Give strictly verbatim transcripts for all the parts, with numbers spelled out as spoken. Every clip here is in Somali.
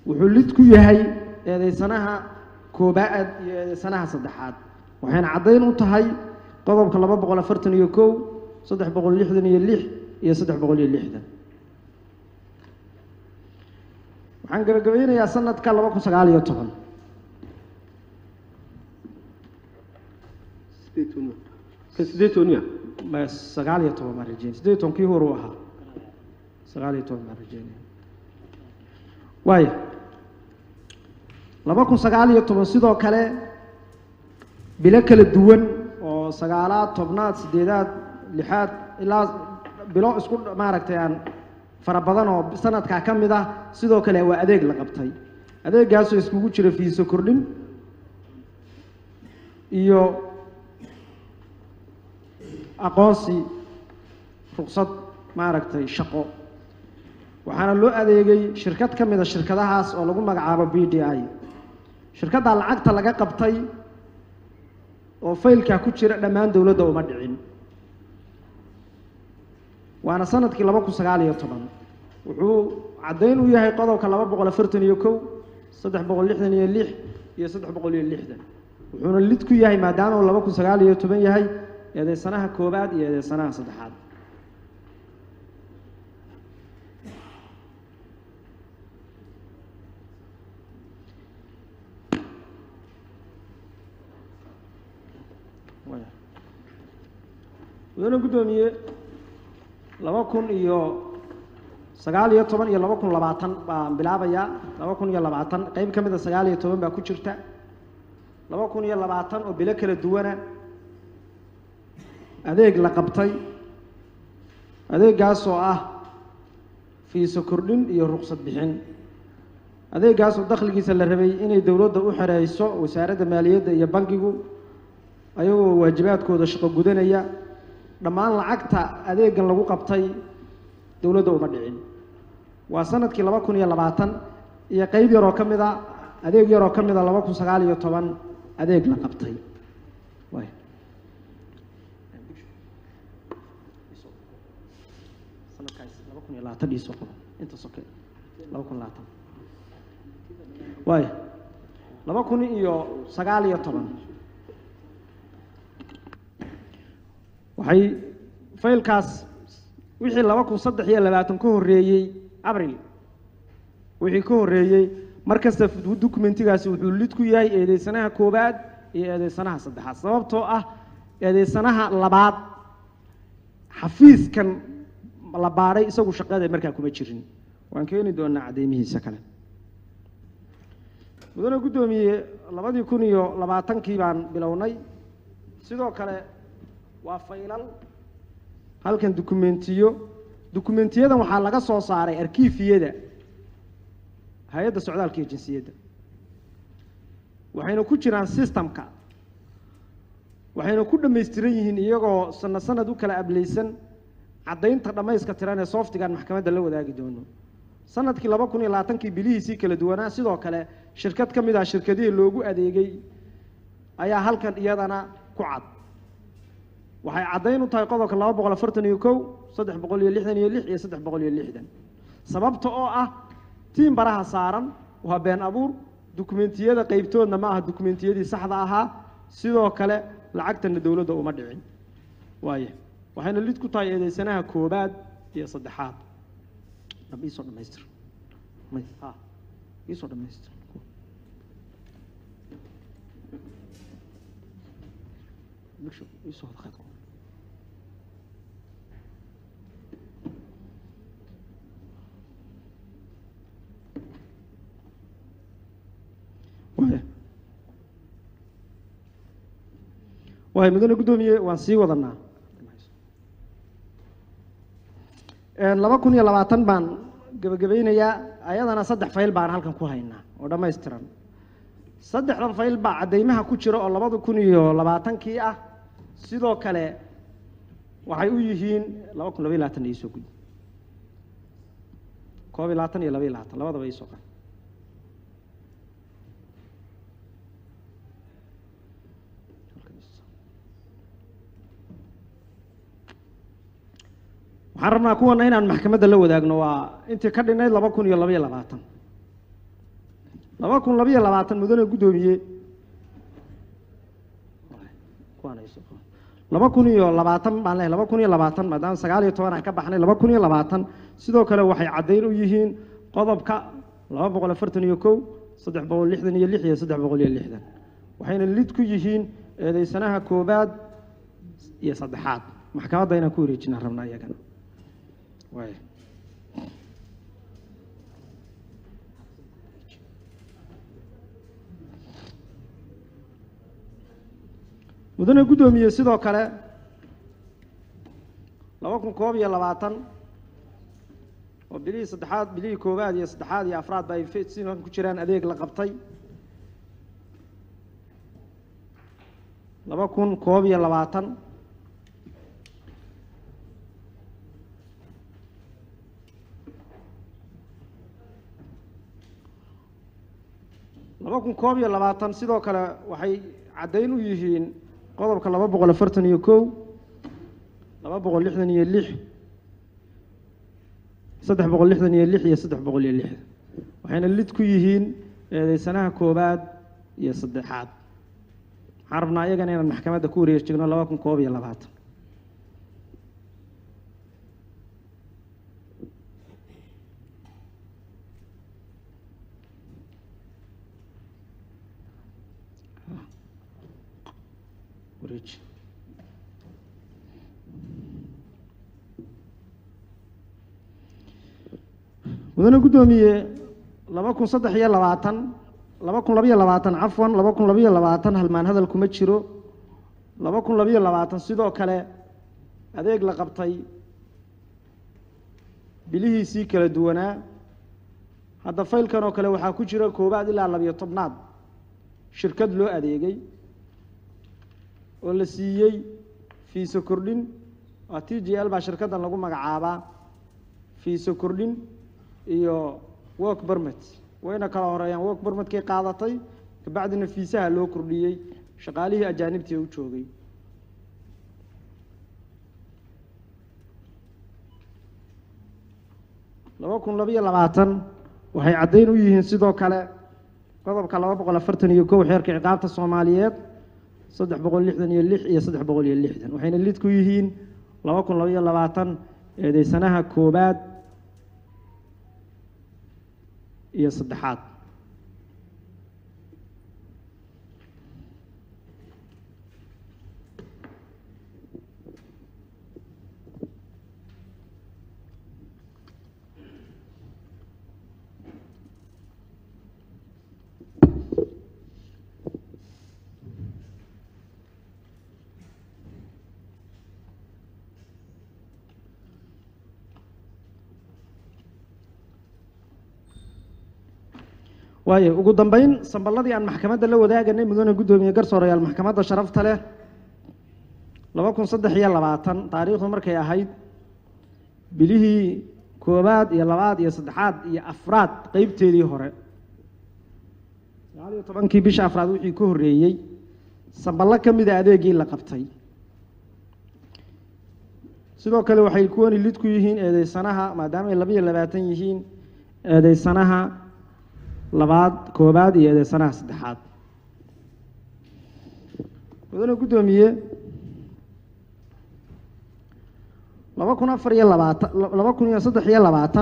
وحلت كيهاي هذا سنها كوباء سنها صدحات وحين عضين وتهاي قضب كلام بقول فرتن يكو صدح بقول لحدن يلح يا صدح بقول يلحدن وحن قبقبين يا سنة كلام بقول سقالي يطهن سديتون كسديتون يا بس سقالي يطهن مرجين سديتون كي هو روحها سقالي يطهن مرجين واي لبكون سقالي يطهن سيدو كله بلكل الدون أو سقالات طبنات سديدات لحاد إلا بلو اسكول ما ركتيان فربضان أو سنة كم ده سيدو كله وأديك لقبتي أديك جالس يسكوت شر في سكرلين إيو أقاسي رخصة ما ركتي شقو وحنا لو أديك شركات كم ده الشركة ده هاس أو لقوم مجعبة بي دي آي شركة على العقد لقى قبتي oo faylka ku jira dhamaan dawladda uma dhicin waana sanadkii laba kun sagaal iyo toban wuxuu cadeyn u yahay qodobka laba boqol afartan iyo kow saddex boqol lixdan iyo lix iyo saddex boqol iyo lixdan wuxuuna lid ku yahay maadaama uu laba kun sagaal iyo toban yahay eedeysanaha koobaad iyo eedeysanaha saddexaad ودنا قدومية لما كن إيو سجال يطبعا يلا ما كن لبعتن بلعبيا لما كن يلا بعتن قيم كم إذا سجال يطبعا بكوتشرتا لما كن يلا بعتن وبلكل الدوانا هذيك لقبتي هذيك جاسو آه في سكرين إيو رخصة بحين هذيك جاسو دخل جيس الربي إن الدولة ده أحرى السوق وسعر المالية يبنكيجو أيوه واجبات كود الشقق جدنا dhammaan lacagta adeegan lagu qabtay dawladda uma dhicin waa sanadkii laba kun iyo labaatan iyo qayb yar oo kamid ah adeeg yar oo kamid ah laba kun sagaal iyo toban adeeg la qabtay way sanadkaas laba kun iyo labaatan iyo soqo inta soqo laba kun iyo labaatan way laba kun iyo sagaal iyo toban waxay faylkaas wixii laba kun saddex iyo labaatan ka horeeyay abriil wixii ka horeeyay markasta dokumentigaasi wuxuu lid ku yahay eedeysanaha koobaad iyo eedeysanaha saddexaad sababtoo ah eedeysanaha labaad xafiiskan la baaray isagu shaqada markaa kuma jirin waan keeni doonaa cadeymihiisa kale mudana gudoomiye labadii kun iyo labaatankii baan bilownay sidoo kale waa faylal halkan dokumentiyo dokumentiyadan waxaa laga soo saaray arkiifiyada hay'adda socdaalka iyo jinsiyadda waxayna ku jiraan systemka waxayna ku dhameystiran yihiin iyagoo sanad sanad u kala ableysan cadaynta dhameyska tiran ee software maxkamadda la wadaagi doono sanadkii laba kun iyo labaatankii bilihiisii kala duwanaa sidoo kale shirkad ka mid ah shirkadihii loogu adeegay ayaa halkan iyadana ku cad waxay cadayn u tahay qodobka laba boqol afartan iyo kow saddex boqol iyo lixdan iyo lix iyo saddex boqol iyo lixdan sababta oo ah tiim baraha saaran waa been abuur dokumentiyada qaybtoodna ma aha dokumentiyadii saxda ahaa sidoo kale lacagtana dawladda uma dhicin waaye waxayna lid ku tahay eedeysanaha koobaad iyo saddexaad dab isoo dhamaystir may ha isoo dhamaystir مشو يسوى خطوة وهي وهي مدن قدومية وانسي وضنا لما كون يلا واتن بان جبجبين يا أيضا أنا صدق فايل بان هالكم كوهينا وده ما يسترن صدق لما فايل بعد دايمها كشرة الله بعض كون يلا واتن كيا sidoo kale waxay u yihiin laba kun iyo labaatan iyo soo gud koob iyo labaatan iyo laba iyo labaatan labadaba ay soo qaan waxaan rabnaa kuwana inaan maxkamadda la wadaagno waa intii ka dhinayd laba kun iyo laba iyo labaatan laba kun labiyo labaatan mudane guddoomiye laba kun iyo labaatan baan leeyahay laba kun iyo labaatan maadaama sagaal iyo toban aan ka baxnay laba kun iyo labaatan sidoo kale waxay caddayn u yihiin qodobka laba boqol afartan iyo kow saddex boqol lixdan iyo lix iyo saddex boqol iyo lixdan waxayna lid ku yihiin eedeysanaha koobaad iyo saddexaad maxkamadda inaan ku wareejinaan rabnaa iyagana waay mudane guddoomiye sidoo kale laba kun koob iyo labaatan oo bilihii saddexaad bilihii koowaad iyo saddexaad iyo afraad ba ay sidan ku jiraan adeeg la qabtay laba kun koob iyo labaatan laba kun koob iyo labaatan sidoo kale waxay caddayn u yihiin qodobka laba boqol afartan iyo kow laba boqol lixdan iyo lix saddex boqol lixdan iyo lix iyo saddex boqol iyo lixdan waxayna lid ku yihiin eedeysanaha koobaad iyo saddexaad waxaan rabnaa iyagana inaan maxkamadda ku wareejigno laba kun koob iyo labaatan wareeji mudane guddoomiye laba kun saddex iyo labaatan laba kun labiyo labaatan cafwan laba kun labiyo labaatan halmaan hadal kuma jiro laba kun labiyo labaatan sidoo kale adeeg la qabtay bilihiisii kala duwanaa hadda faylkan oo kale waxaa ku jira koobaad ilaa labiyo tobnaad shirkad loo adeegay oo la siiyey fiiso kordhin waa t g l baa shirkaddan lagu magacaabaa fiiso kordhin iyo work permit wayna kala horeeyaan work permitkay qaadatay kabacdina fiisaha loo kordhiyey shaqaalihii ajaanibtii u joogay laba kun labiyo labaatan waxay caddayn u yihiin sidoo kale qodobka laba boqol afartan iyo kow xeerka ciqaabta soomaaliyeed saddex boqol lixdan iyo lix iyo saddex boqol iyo lixdan waxayna lid ku yihiin laba kun labiyo labaatan eedeysanaha koobaad iyo saddexaad waayo ugu dambeyn samballadii aan maxkamadda la wadaaganay mudane guddoomiye garsoorayaal maxkamadda sharafta leh laba kun saddex iyo labaatan taariikhdu markay ahayd bilihii koobaad iyo labaad iyo saddexaad iyo afraad qeybteedii hore sagaal iyo tobankii bisha afraad wixii ka horreeyey samballo ka mida adeegii la qabtay sidoo kale waxay kuwani lid ku yihiin eedeysanaha maadaama ay laba iyo labaatan yihiin eedeysanaha labaad koobaad iyo eedeysanaha saddexaad mudane guddoomiye laba kun afar iyo labaatan laba kun iyo saddex iyo labaatan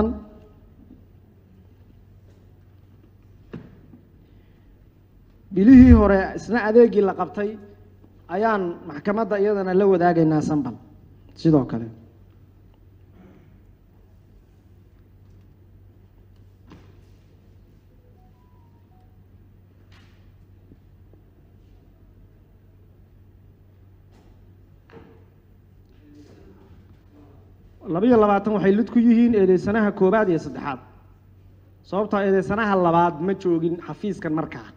bilihii hore isna adeegii la qabtay ayaan maxkamadda iyadana la wadaagaynaa sambal sidoo kale laba iyo labaatan waxay lid ku yihiin eedeysanaha koobaad iyo saddexaad sababtaa eedeysanaha labaad ma joogin xafiiskan markaa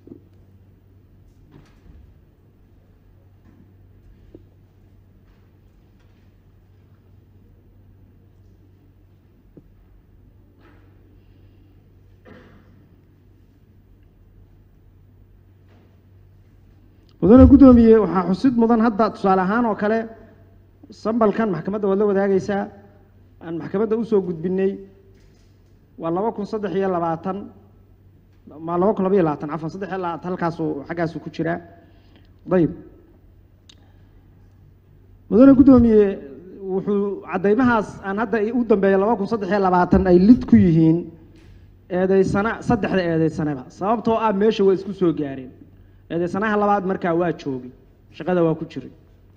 mudane guddoomiye waxaa xusid mudan hadda tusaale ahaan oo kale sambalkan maxkamadda waad la wadaagaysaa aan maxkamadda usoo gudbinay waa laba kun saddex iyo labaatan ما لو كل بيه لاتن عفوا صدق لا هالكاسو حقاسو كجرا طيب مدن قدومي wuxuu cadeymahaas aan hadda u dambeeyay laba kun saddex iyo labaatan ay lid ku yihiin eedeysana saddexda eedeysanaba sababtoo ah meesha way isku soo gaareen eedeysanaha labaad markaa waa joogay shaqada waa ku jiray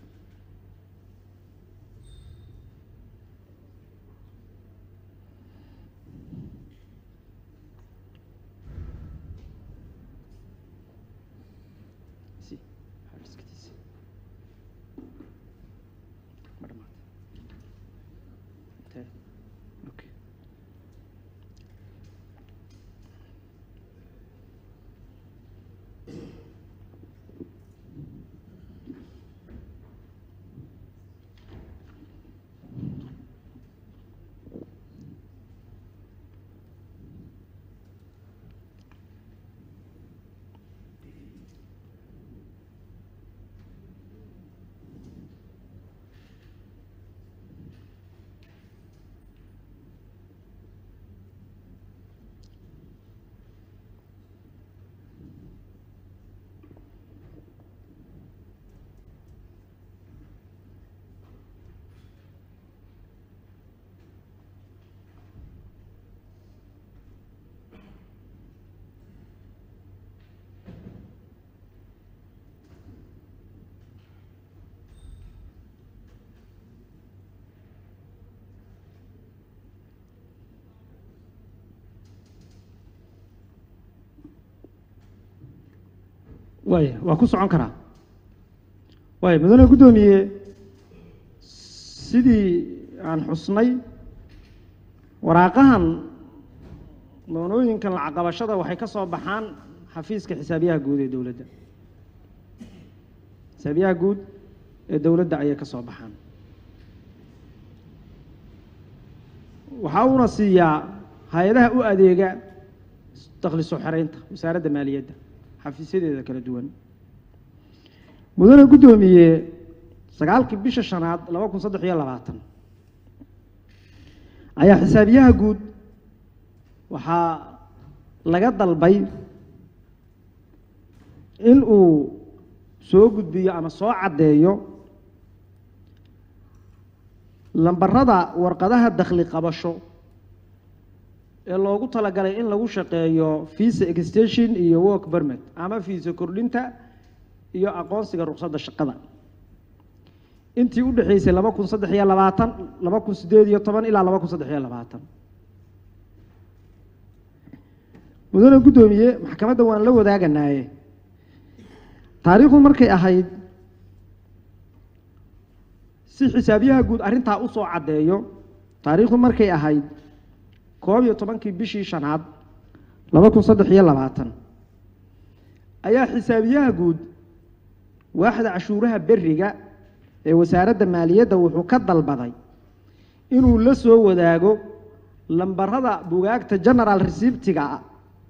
واي وكوس عن كرا واي مدن قدومي سيدي عن حسني وراقهم لونوين كان العقبة شذا وحيكسر بحان حفيز كحسابيها جود الدولة ده حسابيها جود الدولة ده أيه كسر بحان وحاول نصيا هاي أديجا تخلص حرينته وسارة مالية ده حفيز هذا كلا دوان مدن قدومي سقال كبيش الشناد لو كن صدق يلا بعتن أيه حسابيها جود وحا لقد البي إنه سوق بيا أما صاع عديو لما بردا ورقدها الدخل قبشو اللي قلت لك إن لو شقيو فيس إكستيشن إيو ووك برمت أما فيس كورلينتا إيو أقوان سيجا رقصة الشقة أنتي قد حيث لما كن صدح يلا بعتن لما كن سديد يطبعا إلا لما كن صدح يلا بعتن مدن قدومية محكمة دوان لو ذاك النهاية تاريخ مركي أحيد سي حسابيها قد أرنتها أصو عدايو تاريخ مركي أحيد كوابي طبعا كي بشي شنعب لما كن صدح يلا بعتن أيا حسابيها قد واحد عشورها برقة وسارة مالية دوحو كدل بضي إنو لسو وذاقو لمبر هذا بوغاكتا جنرال ريسيبتيغا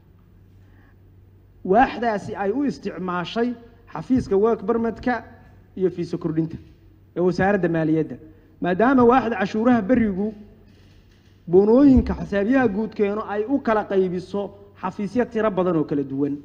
واحدة أي أو استعمال شيء حفيز كواك برمتك يفي سكرنته وسعر مالية ده ما دام واحد عشورها بريجو بنوين كحسابيها جود كانوا أي أو كلا قيبسو حفيزية ترى بدن وكلا دوان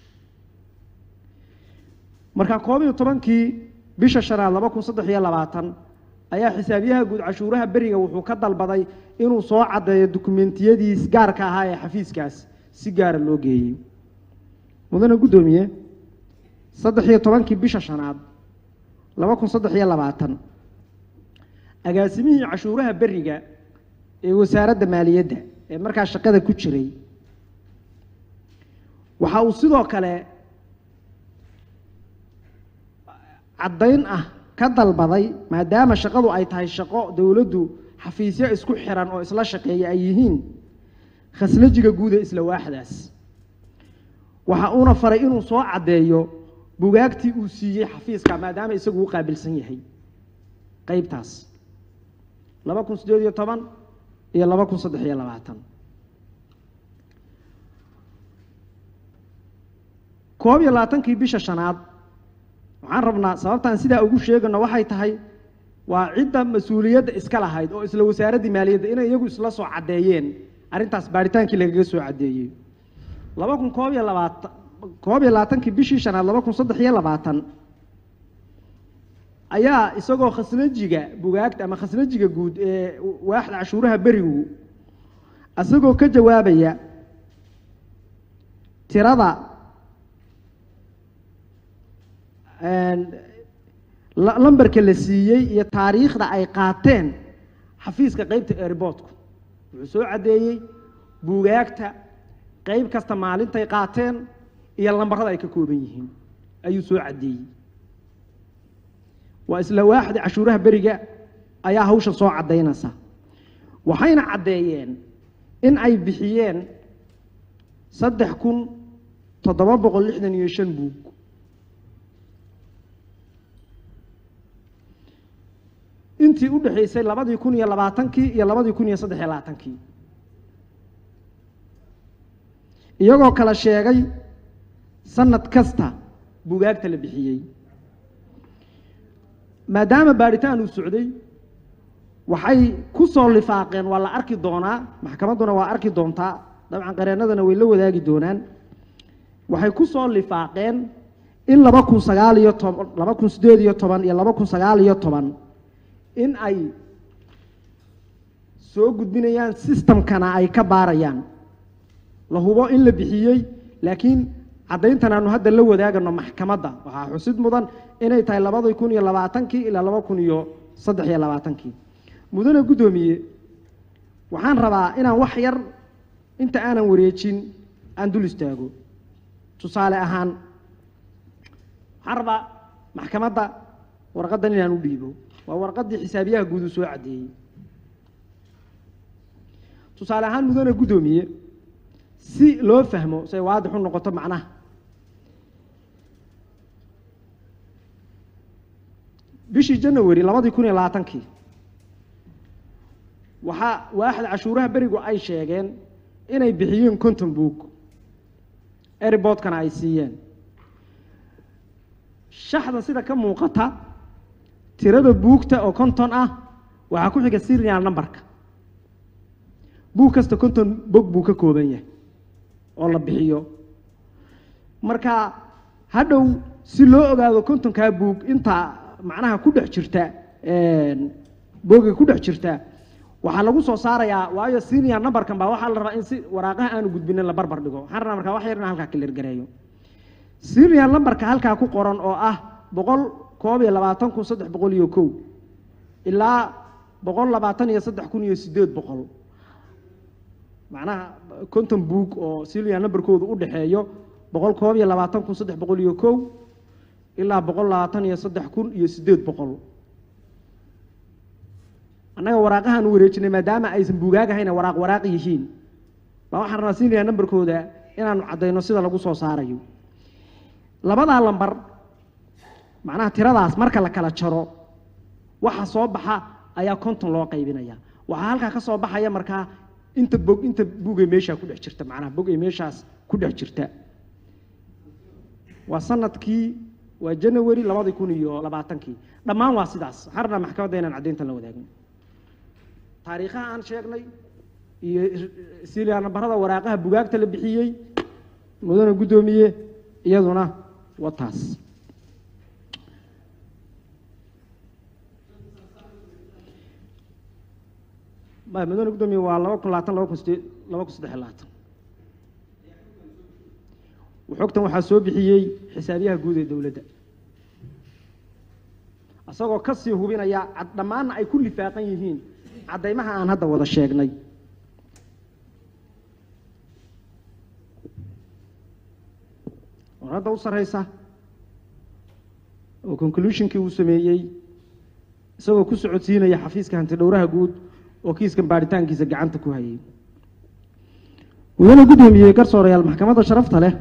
مركا قومي طبعا كي بيش الشرع لما كون صدق يلا بعتن أي حسابيها جود عشورها بريجو وحكد البضي إنه صاعد الدوكومنتية دي سجار كهاي حفيز كاس سجار اللوجي مدن قدومية صدحية طبعاً كبيش عشاناد لما كن صدحية لبعتن أجاسمه عشورها برجة وسارة مالية ده مركز الشقة كتشري وحاوصله كلا عدين أه كذل بضي ما دام الشقة أي تهاي الشقة دولده حفيزية اسكو حران أو إسلا شقية أيهين خسلجة جودة إسلا واحداس وحاونا فريقين صاع عدايو بوغاكتي وسيي حفيزك maadaama isagu uu qaabilsan yahay qaybtaas laba kun sideed iyo toban iyo laba kun saddex iyo labaatan koob iyo labaatan-kii bisha shanaad waxaan rabnaa sababtaan sidaa ugu sheegano waxay tahay waa cidda mas'uuliyadda iska lahayd oo isla wasaaradda maaliyadda inay iyagu isla soo cadeeyeen arintaas baaritaankii lagaga soo cadeeyay laba kun koob iyo labaatan koob iyo labaatankii bishii shanaad laba kun saddex iyo labaatan ayaa isagoo khasnajiga bugaagta ama khasnajiga guud ee waaxda cashuuraha berigu isagoo ka jawaabaya tirada lambarka la siiyey iyo taariikhda ay qaateen xafiiska qaybta airportku wuxuu soo cadeeyey bugaagta qayb kasta maalintay qaateen iyo lambarada ay ka kooban yihiin ayuu soo cadeeyey waa isla waaxda cashuuraha beriga ayaa hawsha soo cadeynaysa waxayna cadeeyeen in ay bixiyeen saddex kun toddoba boqol lixdan iyo shan buug intii u dhaxaysay labadii kun iyo labaatankii iyo labadii kun iyo saddex iyo labaatankii iyagoo kala sheegay sanad kasta bugaagta la bixiyey maadaama baaritaan uu socday waxay ku soo lifaaqeen waa la arki doonaa maxkamadduna waa arki doontaa dabcan qareennadana way la wadaagi doonaan waxay ku soo lifaaqeen in laba kun sagaal iyo toban laba kun sideed iyo toban iyo laba kun sagaal iyo toban in ay soo gudbinayaan systemkana ay ka baarayaan la hubo in la bixiyey laakiin caddayntan aanu hadda la wadaagano maxkamadda waxaa xusid mudan inay tahay labada kun iyo labaatankii ilaa laba kun iyo saddex iyo labaatankii mudane guddoomiye waxaan rabaa inaan wax yar inta aanan wareejin aan dul istaago tusaale ahaan waxaan rabaa maxkamadda warqaddan inaan u dhiibo waa warqaddii xisaabiyaha guud uu soo caddeeyey tusaale ahaan mudane guddoomiye si loo fahmo say waadix u noqoto macnaha bishii January labadii kun iyo labaatankii waxa waaxda cashuuraha berigu ay sheegeen inay bixiyeen konton buug airportkana ay siiyeen shaxda sida ka muuqata tirada buugta oo konton ah waxa ku xiga serial numberka buug kasta konton buug buu ka kooban yahay oo la bixiyo marka hadhow si loo ogaado kontonka buug inta macnaha ku dhex jirta een buuga ku dhex jirta waxa lagu soo saarayaa waayo serial numberkan baa waxa la rabaa in si waraaqaha aanu gudbinin la barbar dhigo waxaan rabaa marka wax yar in halka clear gareeyo serial numberka halka ku qoran oo ah boqol koob iyo labaatan kun saddex boqol iyo kow ilaa boqol labaatan iyo saddex kun iyo sideed boqol macnaha konton buug oo serial numberkoodu u dhaxeeyo boqol koob iyo labaatan kun saddex boqol iyo kow ilaa boqol labaatan iyo saddex kun iyo sideed boqol annaga waraaqahan u wareejinay maadaama aysan buugaag ahayn waraaq waraaq yihiin baa waxaan rabaa serial numberkooda inaanu cadeyno sida lagu soo saarayo labada lambar macnaha tiradaas marka la kala jaro waxa soo baxa ayaa konton loo qaybinaya waxa halka ka soo baxaya marka inta bog inta buugay meesha ku dhex jirta macnaha bogay meeshaas ku dhex jirta waa sanadkii waa January labada kun iyo labaatankii dhamaan waa sidaas harna maxkamadda inaan cadeynta la wadaagno taariikhaha aan sheegnay iyo serial numberada waraaqaha bugaagta la bixiyay mudane guddoomiye iyaduna wataas ما مدن قدامي والله كل لاتن لو كنت لو كنت دحلات وحكتم waxa soo bixiyay xisaabiyaha guud ee dawladda asagoo ka sii hubinaya dhamaan ay ku lifaaqan yihiin cadeymaha aan hadda wada sheegnay warada u sareysa oo conclusion-kii uu sameeyay isagoo ku socodsiinaya xafiiska hanti dhowraha guud oo kiiskan baaritaankiisa gacanta ku hayay wadana gudoomiyay garsoorayaal maxkamadda sharafta leh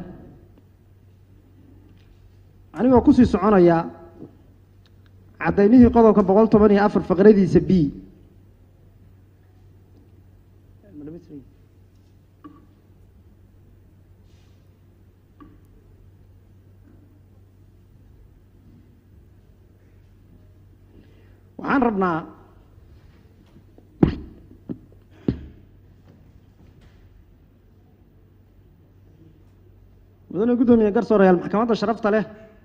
anigoo ku sii soconaya cadaymihii qodobka boqol toban iyo afar faqradiisa B waxaan rabnaa mudane guddoomiye garsoorayaal maxkamadda sharafta leh